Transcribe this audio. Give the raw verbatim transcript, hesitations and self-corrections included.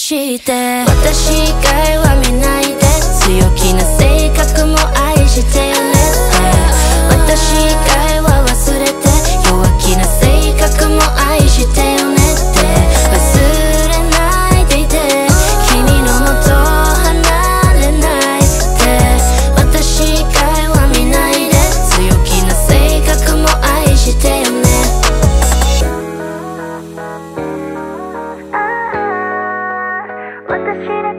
して私以外は見ないで強気な性格も愛してよねって私以外は忘れて弱気な性格も愛してよねって忘れないでいて君のもと離れないで私以外は見ないで強気な性格も愛してよね私